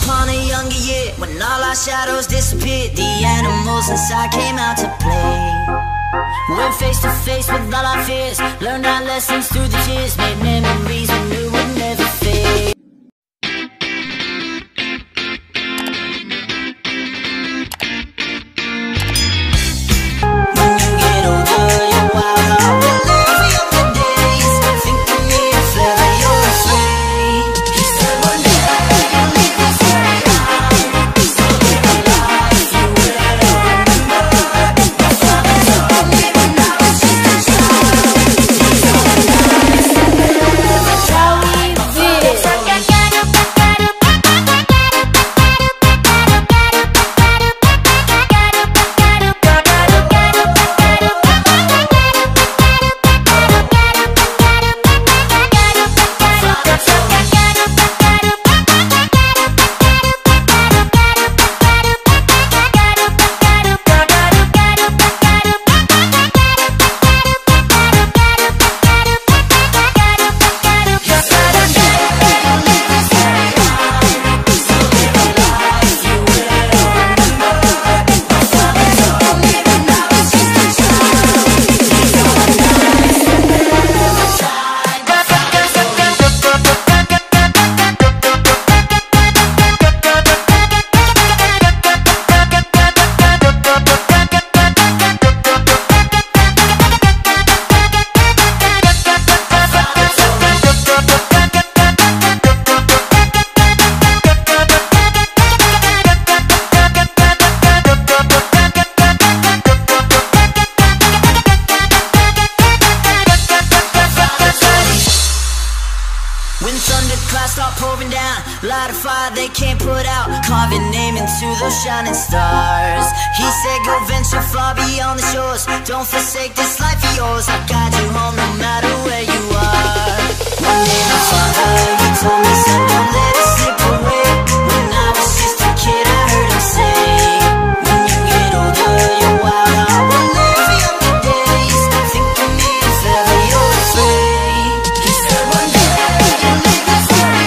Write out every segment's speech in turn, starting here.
upon a younger year, when all our shadows disappeared, the animals inside came out to play. Went face to face with all our fears, learned our lessons through the tears, made memories we knew would never fade. Start pouring down, light a fire they can't put out, carve your name into those shining stars. He said go venture far beyond the shores, don't forsake this life of yours, I'll guide you home no matter where you are. One day my father, he told me son, don't let it slip away. When I was just a kid I heard him say, when you get older your wild heart will live for younger days. Think of me if ever you're afraid. He said one day you'll live this story.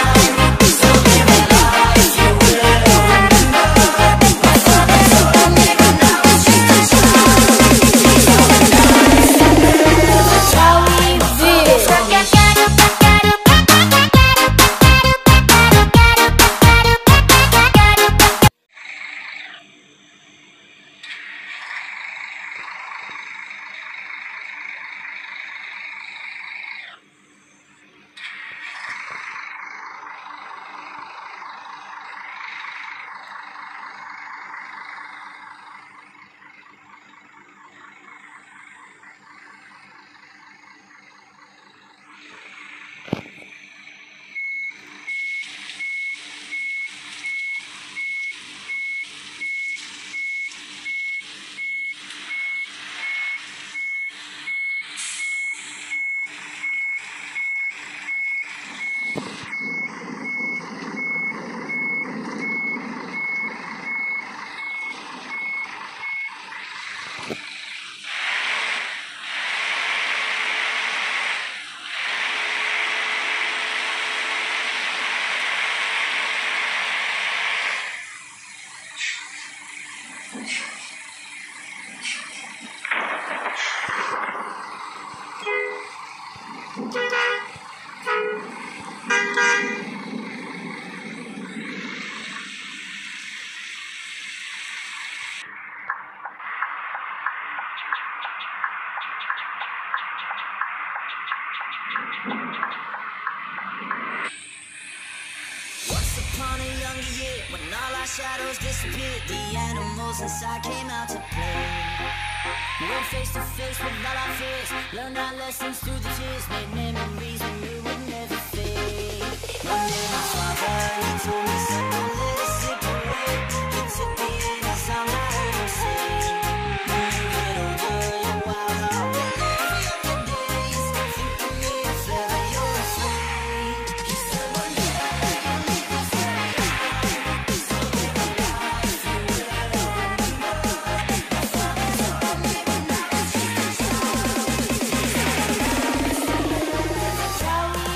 When all our shadows disappeared, the animals inside came out to play. Went face to face with all our fears, learned our lessons through the tears, made memories we knew would never fade. One day my father, he told me son, don't let it slip away. He took me in his arms, I heard him say, when you get older your wild heart will live for younger days. Think of me if ever you're afraid. He said one day you'll leave this story. Shall we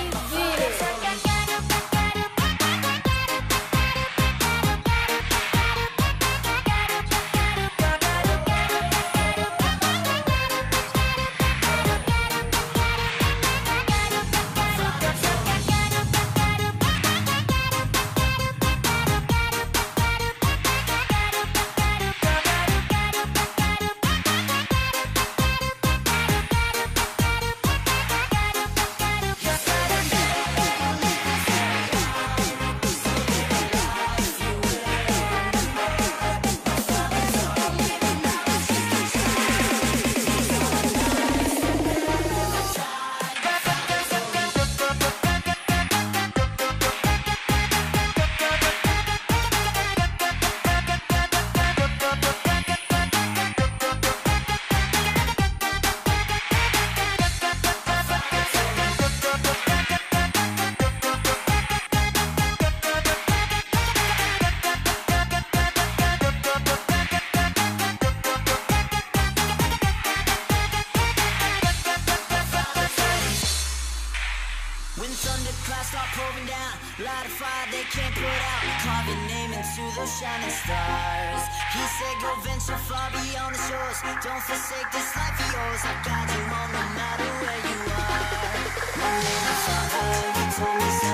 pouring down, light a fire they can't put out. Carve your name into those shining stars. He said go venture far beyond the shores. Don't forsake this life of yours. I'll guide you home no matter where you are. My little father, he told me